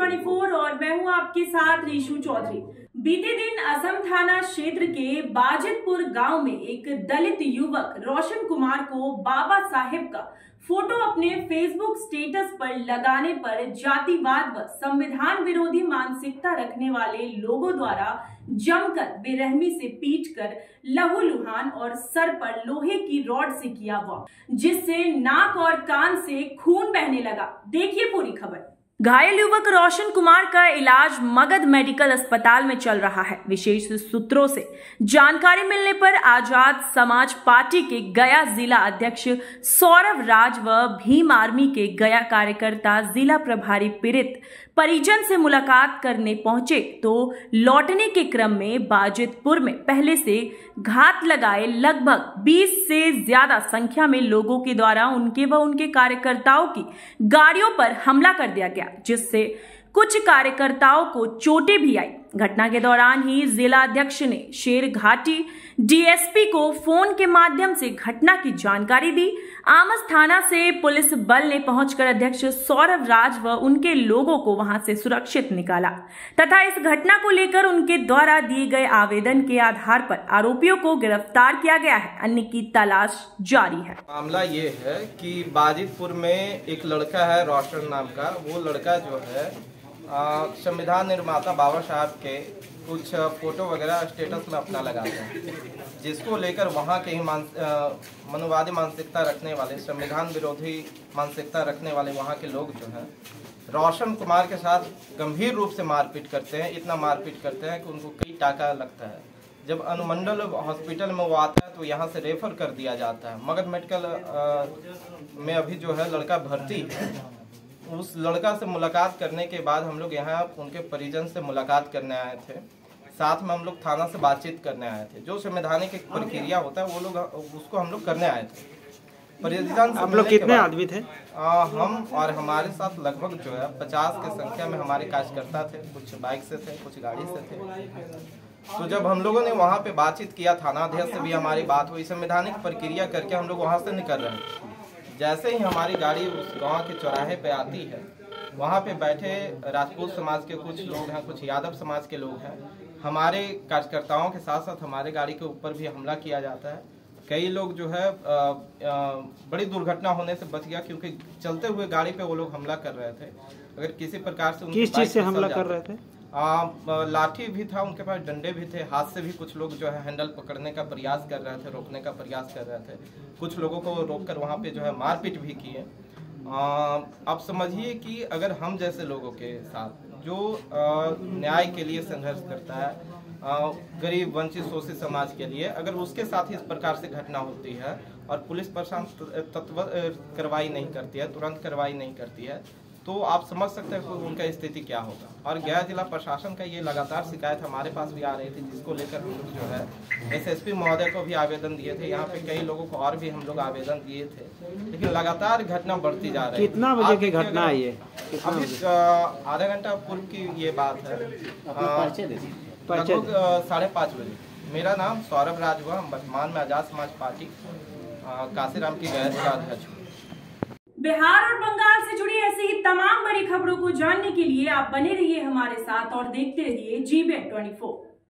24 और मैं हूं आपके साथ रीशु चौधरी। बीते दिन असम थाना क्षेत्र के बाजितपुर गांव में एक दलित युवक रोशन कुमार को बाबा साहेब का फोटो अपने फेसबुक स्टेटस पर लगाने पर जातिवाद व संविधान विरोधी मानसिकता रखने वाले लोगों द्वारा जमकर बेरहमी से पीटकर लहूलुहान और सर पर लोहे की रॉड से किया हुआ, जिससे नाक और कान से खून बहने लगा। देखिए पूरी खबर। घायल युवक रोशन कुमार का इलाज मगध मेडिकल अस्पताल में चल रहा है। विशेष सूत्रों से जानकारी मिलने पर आजाद समाज पार्टी के गया जिला अध्यक्ष सौरभ राज व भीम आर्मी के गया कार्यकर्ता जिला प्रभारी पीड़ित परिजन से मुलाकात करने पहुंचे तो लौटने के क्रम में बाजितपुर में पहले से घात लगाए लगभग 20 से ज्यादा संख्या में लोगों के द्वारा उनके व उनके कार्यकर्ताओं की गाड़ियों पर हमला कर दिया गया, जिससे कुछ कार्यकर्ताओं को चोटें भी आई। घटना के दौरान ही जिला अध्यक्ष ने शेरघाटी डीएसपी को फोन के माध्यम से घटना की जानकारी दी। आमस थाना से पुलिस बल ने पहुंचकर अध्यक्ष सौरभ राज व उनके लोगों को वहां से सुरक्षित निकाला तथा इस घटना को लेकर उनके द्वारा दिए गए आवेदन के आधार पर आरोपियों को गिरफ्तार किया गया है। अन्य की तलाश जारी है। मामला ये है कि बाजितपुर में एक लड़का है रोशन नाम का। वो लड़का जो है संविधान निर्माता बाबा साहब के कुछ फोटो वगैरह स्टेटस में अपना लगाते हैं, जिसको लेकर वहाँ के ही मनुवादी मानसिकता रखने वाले, संविधान विरोधी मानसिकता रखने वाले वहाँ के लोग जो हैं रोशन कुमार के साथ गंभीर रूप से मारपीट करते हैं। इतना मारपीट करते हैं कि उनको कई टाका लगता है। जब अनुमंडल हॉस्पिटल में वो आता है तो यहाँ से रेफर कर दिया जाता है। मगध मेडिकल में अभी जो है लड़का भर्ती है। उस लड़का से मुलाकात करने के बाद हम लोग यहाँ उनके परिजन से मुलाकात करने आए थे। साथ में हम लोग थाना से बातचीत करने आए थे। जो संवैधानिक एक प्रक्रिया होता है वो लोग उसको हम लोग करने आए थे। परिजन आप लोग कितने आदमी थे? हम और हमारे साथ लगभग जो है 50 की संख्या में हमारे कार्यकर्ता थे। कुछ बाइक से थे, कुछ गाड़ी से थे। तो जब हम लोगों ने वहाँ पे बातचीत किया, थाना अध्यक्ष से भी हमारी बात हुई, संवैधानिक प्रक्रिया करके हम लोग वहाँ से निकल रहे थे। जैसे ही हमारी गाड़ी उस गांव के चौराहे पे आती है, वहाँ पे बैठे राजपूत समाज के कुछ लोग हैं, कुछ यादव समाज के लोग हैं। हमारे कार्यकर्ताओं के साथ साथ हमारे गाड़ी के ऊपर भी हमला किया जाता है। कई लोग जो है बड़ी दुर्घटना होने से बच गया, क्योंकि चलते हुए गाड़ी पे वो लोग हमला कर रहे थे। अगर किसी प्रकार से किस चीज से हमला कर रहे थे? लाठी भी था उनके पास, डंडे भी थे, हाथ से भी कुछ लोग जो है हैंडल पकड़ने का प्रयास कर रहे थे, रोकने का प्रयास कर रहे थे। कुछ लोगों को रोककर वहाँ पे जो है मारपीट भी की है। अब समझिए कि अगर हम जैसे लोगों के साथ जो न्याय के लिए संघर्ष करता है, गरीब वंचित शोषित समाज के लिए, अगर उसके साथ ही इस प्रकार से घटना होती है और पुलिस प्रशासन तत्पर कार्रवाई नहीं करती है, तुरंत कार्रवाई नहीं करती है, तो आप समझ सकते हैं कि उनका स्थिति क्या होगा। और गया जिला प्रशासन का ये लगातार शिकायत हमारे पास भी आ रही थी, जिसको लेकर हम लोग जो है एसएसपी महोदय को भी आवेदन दिए थे। यहाँ पे कई लोगों को और भी हम लोग आवेदन दिए थे, लेकिन लगातार घटना बढ़ती जा रही है। कितना बजे की घटना है ये? अभी आधा घंटा पूर्व की ये बात है, लगभग 5:30 बजे। मेरा नाम सौरभ राज हुआ। वर्तमान में आजाद समाज पार्टी काशीराम की गया जिला अध्यक्ष हूँ। बिहार और बंगाल से जुड़ी ऐसी ही तमाम बड़ी खबरों को जानने के लिए आप बने रहिए हमारे साथ और देखते रहिए GBN 24।